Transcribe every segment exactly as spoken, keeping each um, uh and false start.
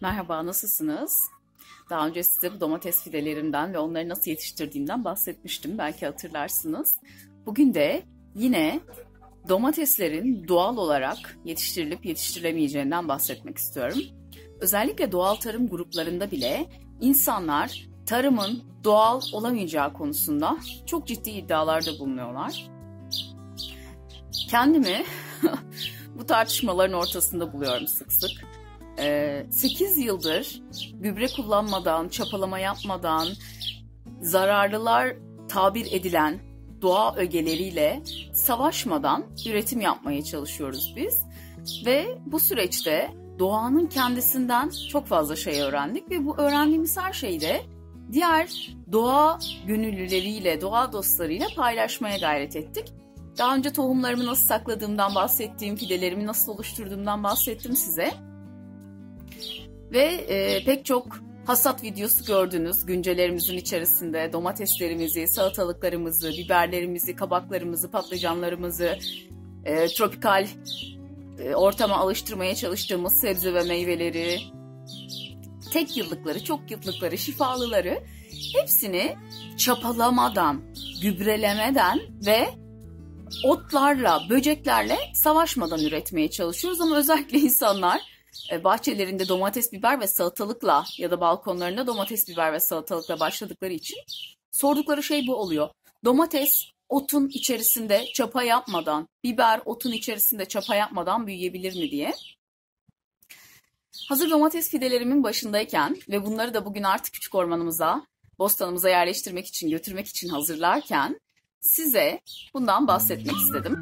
Merhaba, nasılsınız? Daha önce size bu domates fidelerimden ve onları nasıl yetiştirdiğimden bahsetmiştim. Belki hatırlarsınız. Bugün de yine domateslerin doğal olarak yetiştirilip yetiştirilemeyeceğinden bahsetmek istiyorum. Özellikle doğal tarım gruplarında bile insanlar tarımın doğal olamayacağı konusunda çok ciddi iddialarda bulunuyorlar. Kendimi bu tartışmaların ortasında buluyorum sık sık. sekiz yıldır gübre kullanmadan, çapalama yapmadan, zararlılar tabir edilen doğa ögeleriyle savaşmadan üretim yapmaya çalışıyoruz biz. Ve bu süreçte doğanın kendisinden çok fazla şey öğrendik ve bu öğrendiğimiz her şeyi de diğer doğa gönüllüleriyle, doğa dostlarıyla paylaşmaya gayret ettik. Daha önce tohumlarımı nasıl sakladığımdan bahsettiğim, fidelerimi nasıl oluşturduğumdan bahsettim size. Ve e, pek çok hasat videosu gördünüz güncelerimizin içerisinde. Domateslerimizi, salatalıklarımızı, biberlerimizi, kabaklarımızı, patlıcanlarımızı, e, tropikal e, ortama alıştırmaya çalıştığımız sebze ve meyveleri, tek yıllıkları, çok yıllıkları, şifalıları hepsini çapalamadan, gübrelemeden ve otlarla, böceklerle savaşmadan üretmeye çalışıyoruz. Ama özellikle insanlar bahçelerinde domates, biber ve salatalıkla ya da balkonlarında domates, biber ve salatalıkla başladıkları için sordukları şey bu oluyor. Domates otun içerisinde çapa yapmadan, biber otun içerisinde çapa yapmadan büyüyebilir mi diye. Hazır domates fidelerimin başındayken ve bunları da bugün artık küçük ormanımıza, bostanımıza yerleştirmek için, götürmek için hazırlarken size bundan bahsetmek istedim.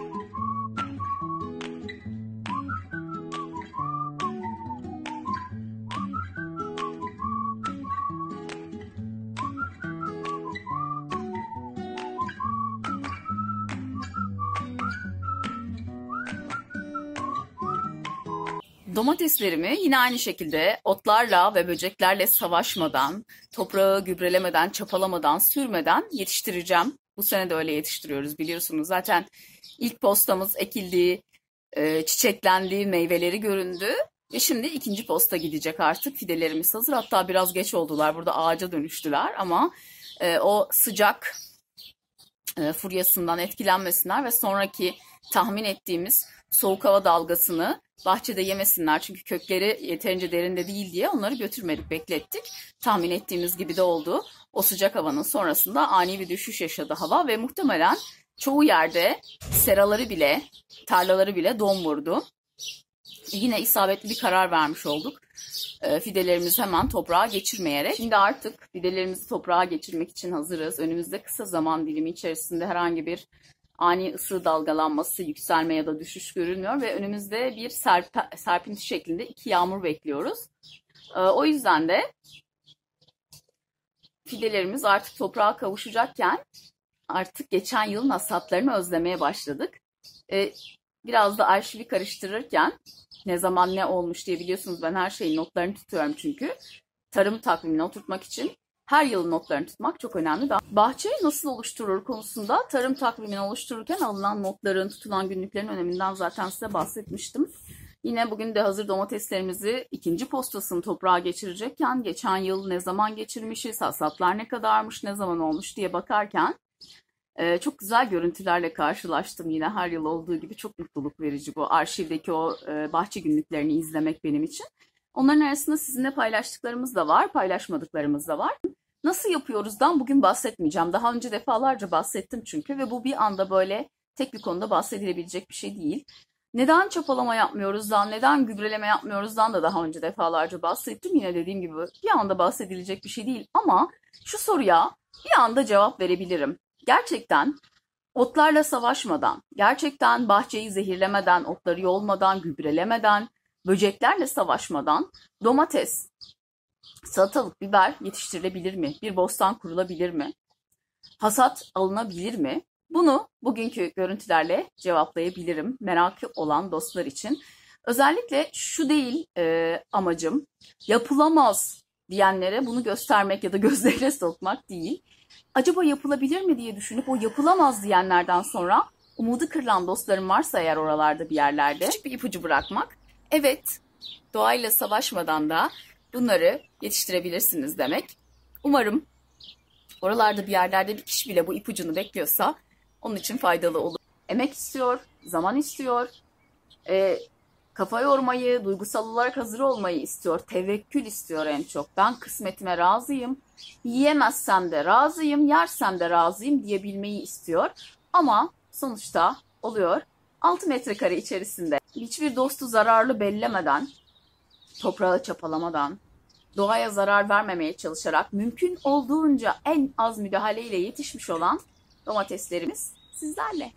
Domateslerimi yine aynı şekilde otlarla ve böceklerle savaşmadan, toprağı gübrelemeden, çapalamadan, sürmeden yetiştireceğim. Bu sene de öyle yetiştiriyoruz biliyorsunuz. Zaten ilk postamız ekildi, çiçeklendi, meyveleri göründü. Ve şimdi ikinci posta gidecek artık. Fidelerimiz hazır. Hatta biraz geç oldular. Burada ağaca dönüştüler ama o sıcak furyasından etkilenmesinler ve sonraki tahmin ettiğimiz soğuk hava dalgasını bahçede yemesinler. Çünkü kökleri yeterince derinde değil diye onları götürmedik, beklettik. Tahmin ettiğimiz gibi de oldu. O sıcak havanın sonrasında ani bir düşüş yaşadı hava ve muhtemelen çoğu yerde seraları bile, tarlaları bile don vurdu. Yine isabetli bir karar vermiş olduk. Fidelerimizi hemen toprağa geçirmeyerek. Şimdi artık fidelerimizi toprağa geçirmek için hazırız. Önümüzde kısa zaman dilimi içerisinde herhangi bir ani ısı dalgalanması, yükselme ya da düşüş görülmüyor ve önümüzde bir serp serpinti şeklinde iki yağmur bekliyoruz. O yüzden de fidelerimiz artık toprağa kavuşacakken artık geçen yılın hasatlarını özlemeye başladık. Biraz da arşivi karıştırırken ne zaman ne olmuş diye biliyorsunuz ben her şeyin notlarını tutuyorum çünkü. Tarım takvimine oturtmak için her yılın notlarını tutmak çok önemli. Bahçe nasıl oluşturulur konusunda tarım takvimini oluştururken alınan notların, tutulan günlüklerin öneminden zaten size bahsetmiştim. Yine bugün de hazır domateslerimizi ikinci postasını toprağa geçirecekken geçen yıl ne zaman geçirmişiz, hasatlar ne kadarmış, ne zaman olmuş diye bakarken çok güzel görüntülerle karşılaştım. Yine her yıl olduğu gibi çok mutluluk verici bu arşivdeki o bahçe günlüklerini izlemek benim için. Onların arasında sizinle paylaştıklarımız da var, paylaşmadıklarımız da var. Nasıl yapıyoruzdan bugün bahsetmeyeceğim. Daha önce defalarca bahsettim çünkü ve bu bir anda böyle tek bir konuda bahsedilebilecek bir şey değil. Neden çapalama yapmıyoruzdan, neden gübreleme yapmıyoruzdan da daha önce defalarca bahsettim. Yine dediğim gibi bir anda bahsedilecek bir şey değil ama şu soruya bir anda cevap verebilirim. Gerçekten otlarla savaşmadan, gerçekten bahçeyi zehirlemeden, otları yolmadan, gübrelemeden, böceklerle savaşmadan domates, salatalık, biber yetiştirilebilir mi? Bir bostan kurulabilir mi? Hasat alınabilir mi? Bunu bugünkü görüntülerle cevaplayabilirim merakı olan dostlar için. Özellikle şu değil e, amacım, yapılamaz diyenlere bunu göstermek ya da gözlerine sokmak değil. Acaba yapılabilir mi diye düşünüp o yapılamaz diyenlerden sonra umudu kırılan dostlarım varsa eğer oralarda bir yerlerde küçük bir ipucu bırakmak. Evet, Doğayla savaşmadan da bunları yetiştirebilirsiniz demek. Umarım oralarda bir yerlerde bir kişi bile bu ipucunu bekliyorsa onun için faydalı olur. Emek istiyor, zaman istiyor, e, kafa yormayı, duygusal olarak hazır olmayı istiyor, tevekkül istiyor en çok. Ben kısmetime razıyım, yiyemezsem de razıyım, yersem de razıyım diyebilmeyi istiyor. Ama sonuçta oluyor. altı metrekare içerisinde hiçbir dostu zararlı bellemeden, toprağı çapalamadan, doğaya zarar vermemeye çalışarak mümkün olduğunca en az müdahaleyle yetişmiş olan domateslerimiz sizlerle.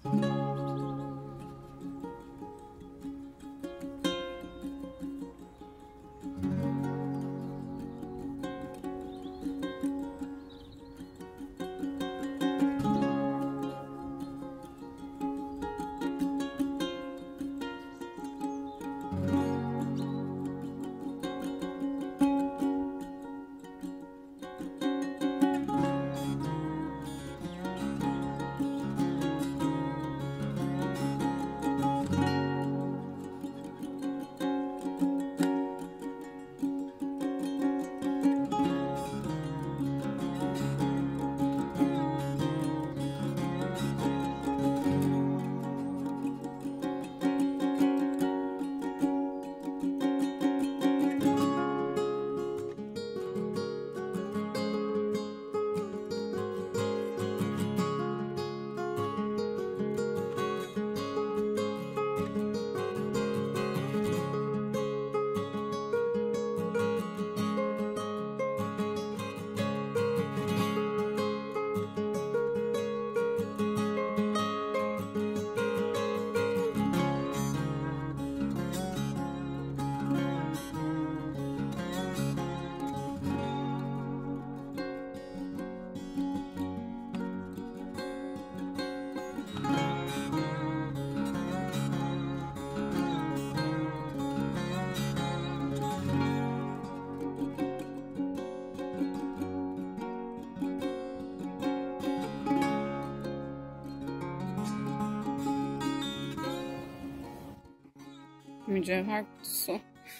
Mücevher kutusu.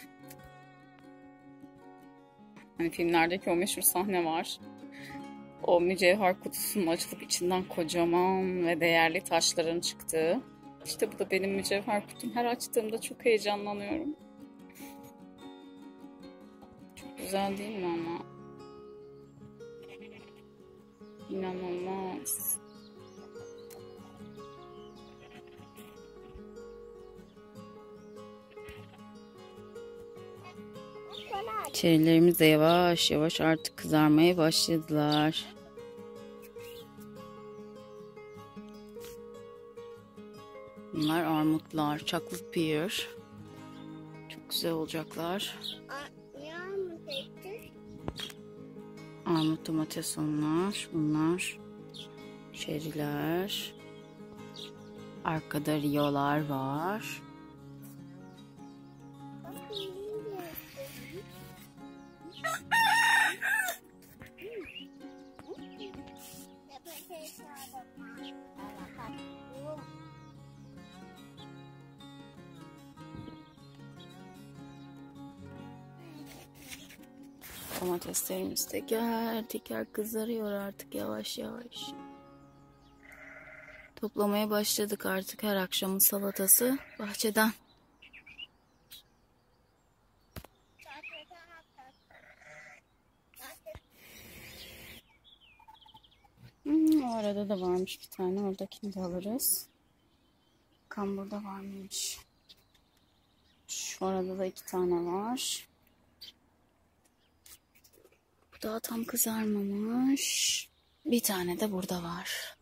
Hani filmlerdeki o meşhur sahne var. O mücevher kutusunun açılıp içinden kocaman ve değerli taşların çıktığı. İşte bu da benim mücevher kutum. Her açtığımda çok heyecanlanıyorum. Çok güzel değil mi ama? İnanılmaz. Çerilerimiz de yavaş yavaş artık kızarmaya başladılar. Bunlar armutlar, chocolate pear. Çok güzel olacaklar. Armut domates onlar, bunlar çeriler. Arkada riyolar var. Domateslerimiz teker teker kızarıyor artık yavaş yavaş. Toplamaya başladık artık her akşamın salatası bahçeden. Hmm, o arada da varmış bir tane, oradakini de alırız. Bakalım burada var mıymış? Şu arada da iki tane var. Bu daha tam kızarmamış. Bir tane de burada var.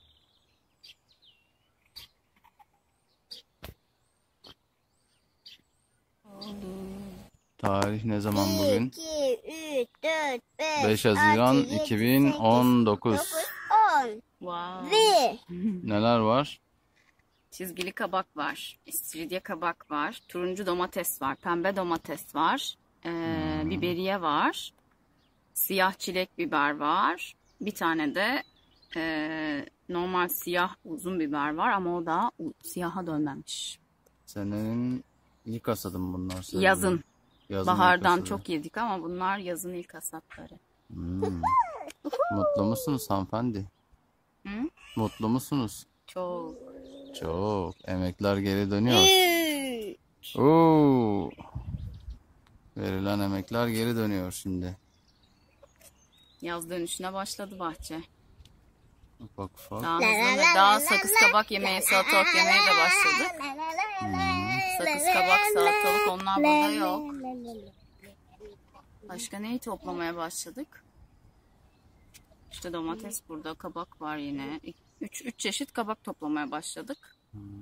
Tarih ne zaman bugün? iki, üç, dört, beş, beş Haziran altı, yedi, iki bin on dokuz. dokuz, on. Wow. Ve Neler var? Çizgili kabak var, istiridye kabak var, turuncu domates var, pembe domates var, ee, Hmm. biberiye var, siyah çilek biber var, bir tane de ee, normal siyah uzun biber var ama o da u- siyaha dönmemiş. Senenin İlk hasadım bunlar. söyleyeyim. Yazın. Yazın ilk Bahardan hasadı. çok yedik ama bunlar yazın ilk hasatları. Hmm. Mutlu musunuz hanımefendi? Hı? Mutlu musunuz? Çok. Çok. Emekler geri dönüyor. Üç. Oo. Verilen emekler geri dönüyor şimdi. Yaz dönüşüne başladı bahçe. Ufak ufak. Daha hızlanır. Daha sakız kabak yemeye, salatalık yemeye de başladık. Sakız kabak, salatalık onlar burada yok. Başka neyi toplamaya başladık? İşte domates burada, kabak var yine. Üç, üç çeşit kabak toplamaya başladık.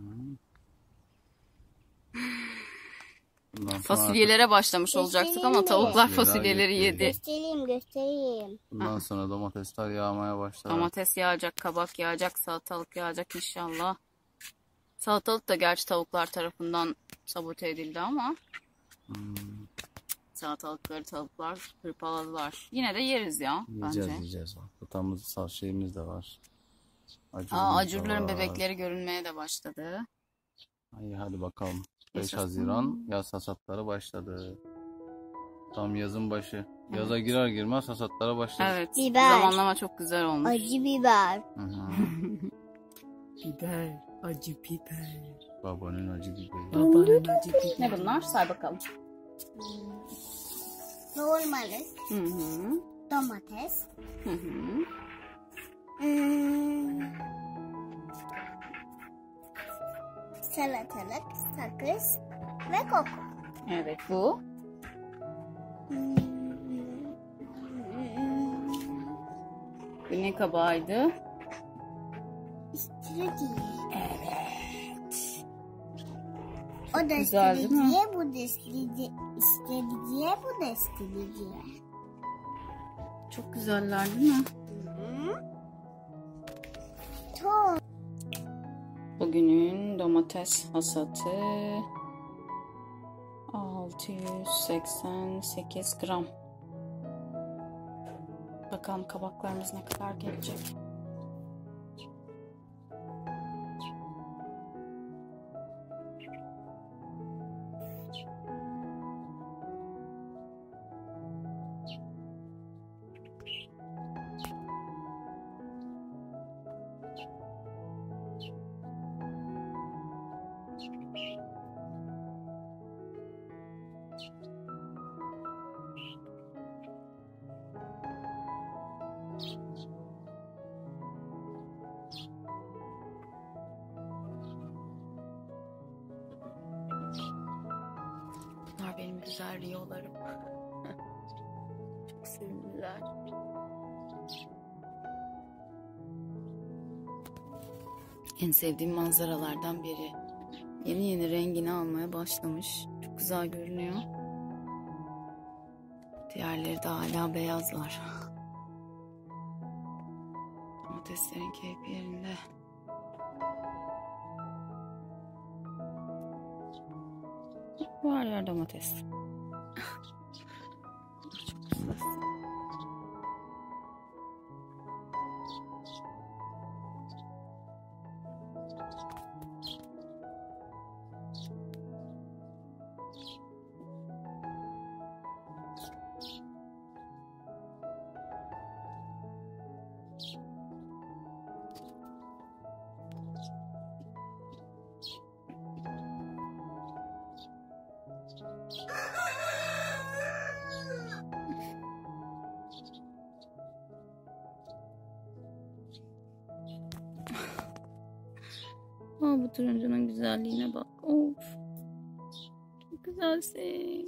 Bundan sonra Fasulyelere başlamış olacaktık ama tavuklar fasulyeleri yedi. Göstereyim göstereyim. Bundan sonra domatesler yağmaya başlar. Domates yağacak, kabak yağacak, salatalık yağacak inşallah. Salatalık da gerçi tavuklar tarafından sabote edildi ama Hmm. salatalıkları tavuklar hırpaladılar. Yine de yeriz ya Yiyeceğiz bence. yiyeceğiz. Kutamız, sal şeyimiz de var. Acurumuz Aa, da acurların var. bebekleri görünmeye de başladı. İyi hadi bakalım. beş Yaşasın. Haziran yaz hasatları başladı. Tam yazın başı. Yaza girer girmez hasatlara başladı. Evet, Biber. zamanlama çok güzel olmuş. Acı biber. Hı hı. Biber, acı biber. Babanın acı biberi. Babanın acı biberi. Ne bunlar? Say bakalım. Normali. Hı hı. Domates. Hı hı. Hmm. Salatalık, sakız ve koku. Evet bu. Hmm. Bu ne kabağıydı? İstiridye. Evet. O da güzel değil mi? istiridye, bu da istiridye. İstiridye, bu da istiridye. Çok güzeller değil mi? Çok. Bugünün domates hasatı altı yüz seksen sekiz gram. Bakalım kabaklarımız ne kadar gelecek. Bunlar benim güzel riyolarım. Çok sevimliler. En sevdiğim manzaralardan biri. Yeni yeni rengini almaya başlamış. Çok güzel görünüyor. Diğerleri de hala beyazlar. Domateslerin keyfi yerinde. Var yer domates. Çok güzel. Aa, bu turuncunun güzelliğine bak. Of. Çok güzelsin.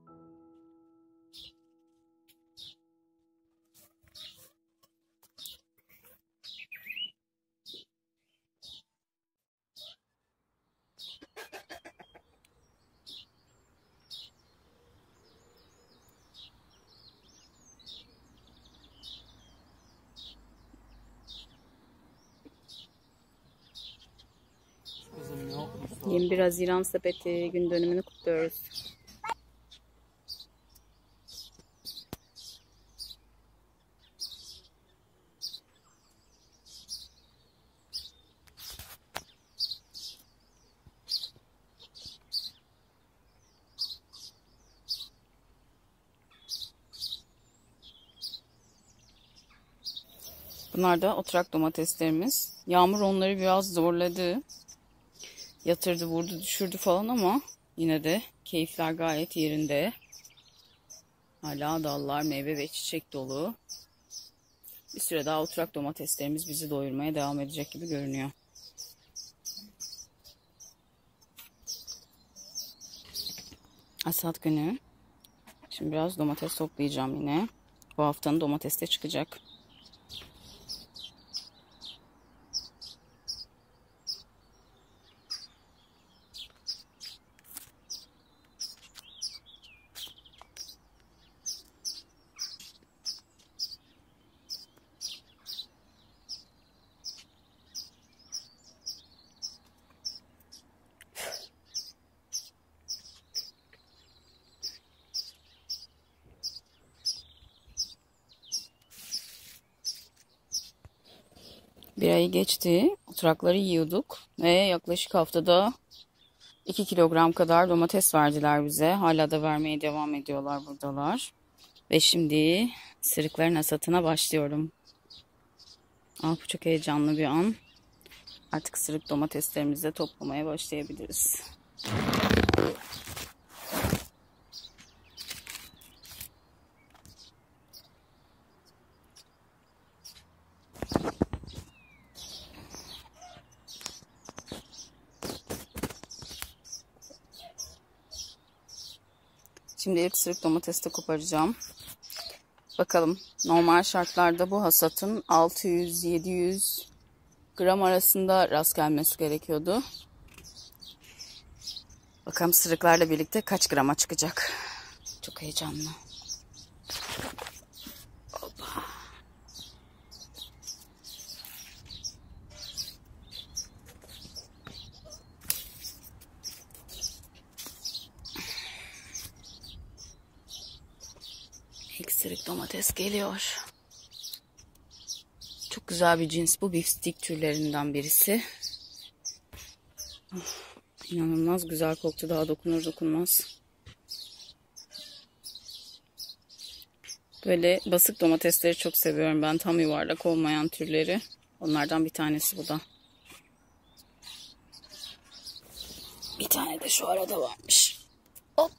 yirmi bir Haziran sepeti gün dönümünü kutluyoruz. Bunlar da oturak domateslerimiz. Yağmur onları biraz zorladı. Yatırdı, vurdu, düşürdü falan ama yine de keyifler gayet yerinde. Hala dallar meyve ve çiçek dolu. Bir süre daha oturak domateslerimiz bizi doyurmaya devam edecek gibi görünüyor. Hasat günü. Şimdi biraz domates toplayacağım yine. Bu haftanın domates de çıkacak. Bir ayı geçti. Oturakları yiyorduk. Ve yaklaşık haftada iki kilogram kadar domates verdiler bize. Hala da vermeye devam ediyorlar buradalar. Ve şimdi sırıkların hasatına başlıyorum. Ah, bu çok heyecanlı bir an. Artık sırık domateslerimizi de toplamaya başlayabiliriz. Şimdi ilk sırık domatesi de koparacağım. Bakalım, normal şartlarda bu hasatın altı yüz yedi yüz gram arasında rast gelmesi gerekiyordu. Bakalım sırıklarla birlikte kaç grama çıkacak. Çok heyecanlı. Hoppa. İlk sırık domates geliyor. Çok güzel bir cins bu. Beefsteak türlerinden birisi. İnanılmaz güzel koktu. Daha dokunur dokunmaz. Böyle basık domatesleri çok seviyorum ben. Tam yuvarlak olmayan türleri. Onlardan bir tanesi bu da. Bir tane de şu arada varmış. Hop.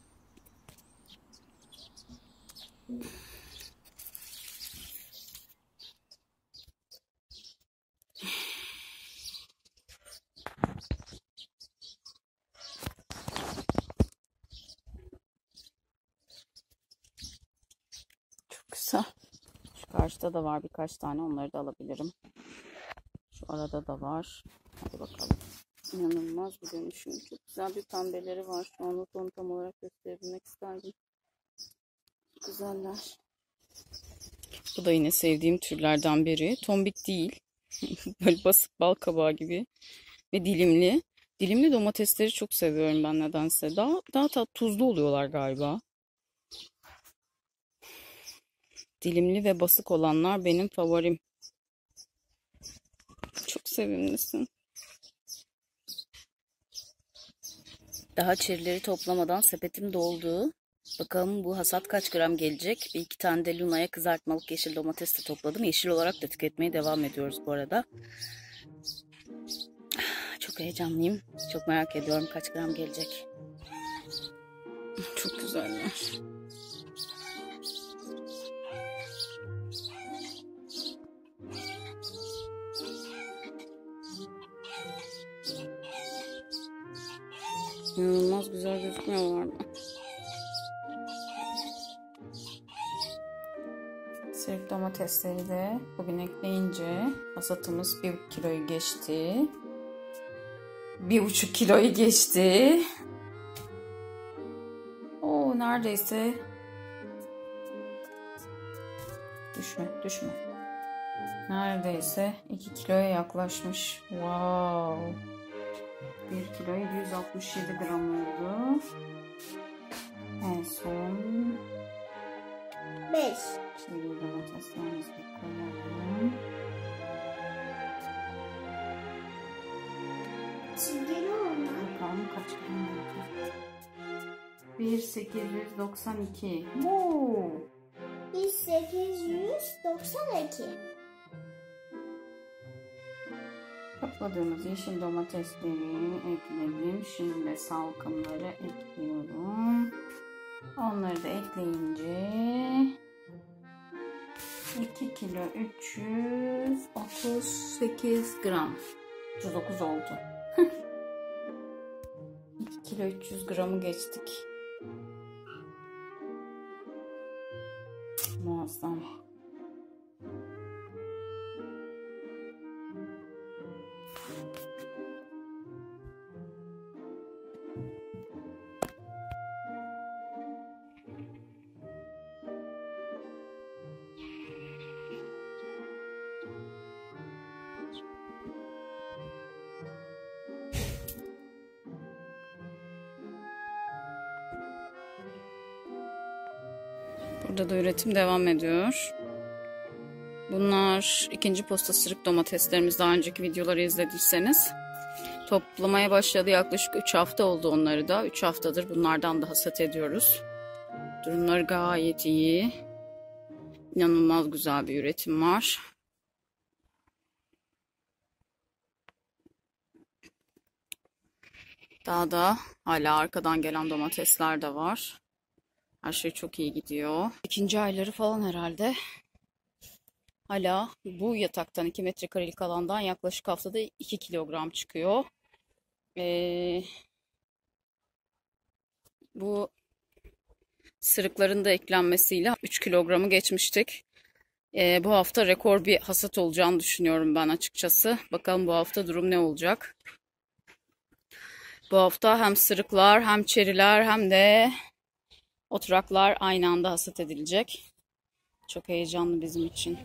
Çok güzel. Şu karşıda da var birkaç tane. Onları da alabilirim. Şu arada da var. Hadi bakalım. İnanılmaz bir dönüşüm. Çok güzel bir pembeleri var. Şu anda onu tam olarak gösterebilmek isterdim. Güzeller. Bu da yine sevdiğim türlerden biri. Tombik değil. Böyle basık bal kabağı gibi. Ve dilimli. Dilimli domatesleri çok seviyorum ben nedense. Daha, daha tat, tuzlu oluyorlar galiba. Dilimli ve basık olanlar benim favorim. Çok sevimlisin. Daha çerileri toplamadan sepetim doldu. Bakalım bu hasat kaç gram gelecek. Bir iki tane de Luna'ya kızartmalık yeşil domates de topladım. Yeşil olarak da tüketmeye devam ediyoruz bu arada. Çok heyecanlıyım. Çok merak ediyorum kaç gram gelecek. Çok güzeller. İnanılmaz güzel gözükmüyorlar mı? Sırık domatesleri de bugün ekleyince hasatımız bir kiloyu geçti. Bir buçuk kiloyu geçti. Oo, neredeyse. Düşme, düşme. Neredeyse iki kiloya yaklaşmış. Wow. bir kilo yedi yüz altmış yedi gram oldu. En son beş. çeri domateslerimizi koyalım. Çingene onlar. Bakalım kaç gram oldu? bir bin sekiz yüz doksan iki. Wow. bin sekiz yüz doksan iki. Topladığımız yeşil domatesleri ekledim. Şimdi salkımları ekliyorum. Onları da ekleyince iki kilo üç yüz otuz sekiz gram. üç yüz dokuz oldu. iki kilo üç yüz gramı geçtik. Muazzam. Burada da üretim devam ediyor. Bunlar ikinci posta sırık domateslerimiz. Daha önceki videoları izlediyseniz. Toplamaya başladı. Yaklaşık üç hafta oldu onları da. üç haftadır bunlardan da hasat ediyoruz. Durumları gayet iyi. İnanılmaz güzel bir üretim var. Daha da hala arkadan gelen domatesler de var. Her şey çok iyi gidiyor. İkinci ayları falan herhalde. Hala bu yataktan iki metrekarelik alandan yaklaşık haftada iki kilogram çıkıyor. Ee, bu sırıkların da eklenmesiyle üç kilogramı geçmiştik. Ee, bu hafta rekor bir hasat olacağını düşünüyorum ben açıkçası. Bakalım bu hafta durum ne olacak? Bu hafta hem sırıklar hem çeriler hem de oturaklar aynı anda hasat edilecek. Çok heyecanlı bizim için.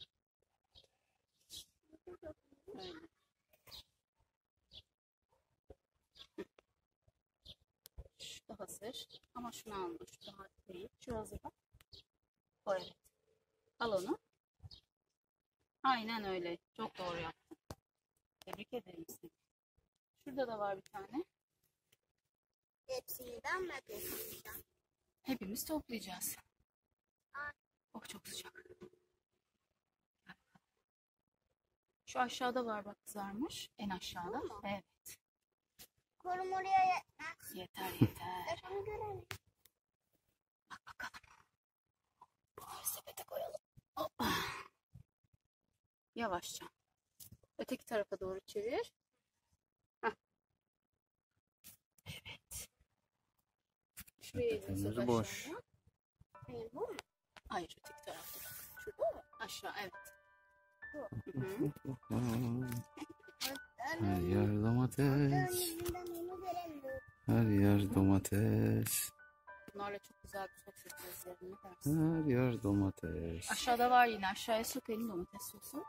Şu da hazır. Ama şunu alma. Şu daha değil. Şu hazır bak. O evet. Al onu. Aynen öyle. Çok doğru yaptın. Tebrik ederim seni. Şurada da var bir tane. Hepsinden mi toplayacağım? Hepimiz toplayacağız. Oh çok sıcak. Şu aşağıda var bak kızarmış. En aşağıda. Evet. Korum oraya yetmez. Yeter yeter. Onu görelim. Bak bakalım. Bunları sepete koyalım. Hoppa. Yavaşça. Öteki tarafa doğru çevir. Heh. Evet. Şuraya Sepetimiz boş. Hayır, bu mu? Hayır öteki tarafta bak. Şurada mı? Aşağı evet. Hı hı. Her yer domates. Yüzünden onu göremiyorum. Her yer domates. Bunlarla çok güzel bir sos yapacağız yarın. Ne dersin? Her yer domates. Aşağıda var yine. Aşağıya sokalım domates sosu.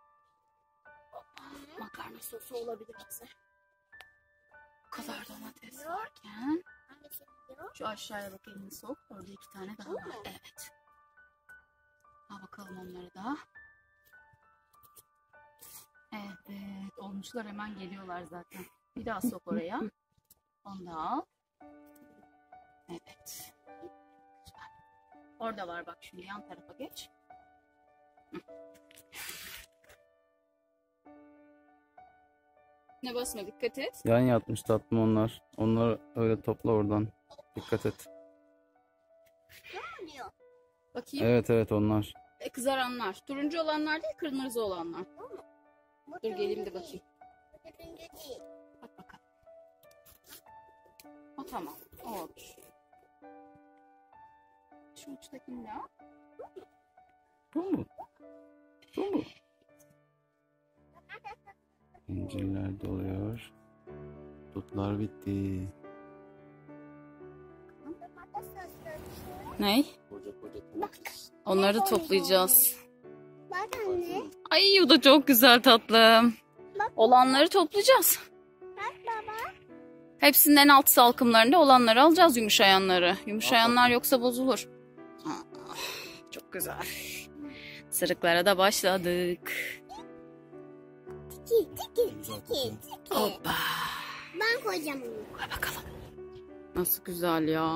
Makarna sosu olabilir bize. Bu kadar domates varken. Hangisi diyor? Şu aşağıya bak elini sok. Orada iki tane daha Bu var. mu? Evet. Al bakalım onları da. Evet. Olmuşlar hemen geliyorlar zaten. Bir daha sok oraya. Onu da al. Evet. Güzel. Orada var bak şimdi yan tarafa geç. Hı. Ne basma dikkat et. Yan yatmış tatlım onlar. Onları öyle topla oradan. Dikkat et. Ne diyor? Bakayım. Evet evet onlar. E, kızaranlar. Turuncu olanlar değil kırmızı olanlar. Bu Dur geleyim de turuncu bakayım. değil. Bu turuncu değil. Bak bakalım. O tamam. O olur. Şu uçtakini de al. Bu mu? Bu mu? İncirler doluyor. Dutlar bitti. Domates sosu. Ney? Koca koca domates. Onları da toplayacağız. Bak anne. Ay o da çok güzel tatlım. Bak. Olanları toplayacağız. Bak baba. Hepsinin en alt salkımlarında olanları alacağız yumuşayanları. Yumuşayanlar yoksa bozulur. Ah, çok güzel. Sırıklara da başladık. Tiki tiki tiki tiki. Hoppa. Ben koyacağım onu. Koy bakalım. Nasıl güzel ya.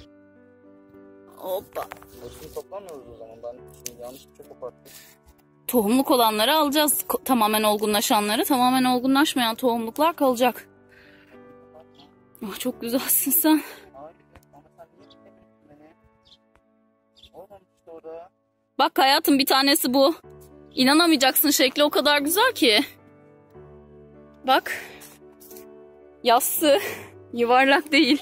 Hoppa. Hepsini toplamıyoruz o zaman. Ben şimdi yanlışlıkla koparttım. tohumluk olanları alacağız. Ko- Tamamen olgunlaşanları. Tamamen olgunlaşmayan tohumluklar kalacak. Ah, çok güzelsin sen. Bak hayatım, bir tanesi bu. İnanamayacaksın, şekli o kadar güzel ki. Bak. Yassı. Yuvarlak değil.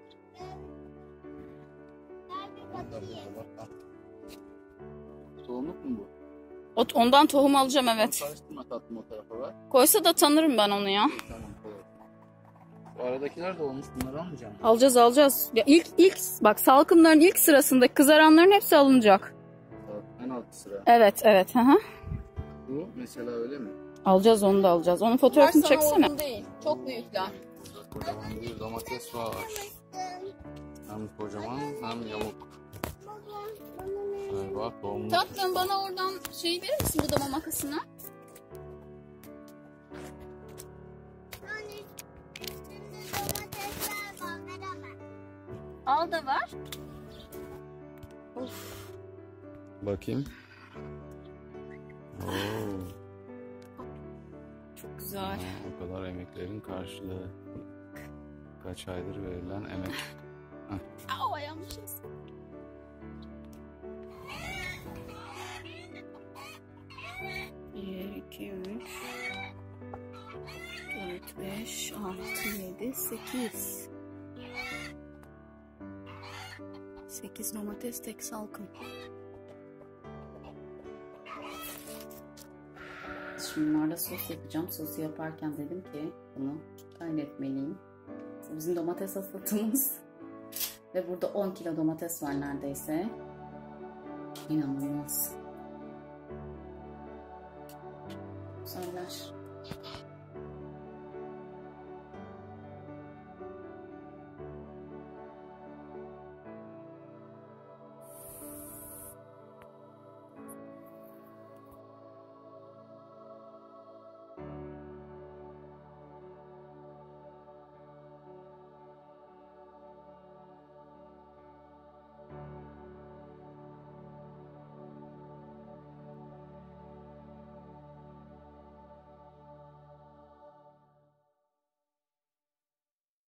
Tohumluk mu bu? O- Ondan tohum alacağım, evet. Karıştırma tatlım o tarafa bak. Koysa da tanırım ben onu ya. Tamam koy. Bu aradakiler de olmuş, bunları almayacağım. Alacağız alacağız. Ya ilk ilk bak, salkımların ilk sırasındaki kızaranların hepsi alınacak. En alt sıra. Evet evet. Hı hı. Bu mesela öyle mi? Alacağız, onu da alacağız. Onun fotoğrafını Bunlar sana çeksene. uygun değil. Çok büyükler. Kocaman bir domates var. Hem kocaman hem yamuk. Evet, bak tohumluk. Tatlım, bana oradan şey verir misin, budama makasını? Anne, üstünde domatesler var. Beraber. Al da ver. Of. Bakayım. Oo. Çok güzel. Aa, o kadar emeklerin karşılığı. Kaç aydır verilen emek. Au, ayağım düşüyorsun. Bir, iki, üç, dört, beş, altı, yedi, sekiz. Sekiz domates, tek salkım. Şimdi bunlarla sos yapacağım. Sosu yaparken dedim ki bunu kaynatmeliyim. Bizim domates hasatımız. Ve burada on kilo domates var neredeyse. İnanılmaz. Güzeller.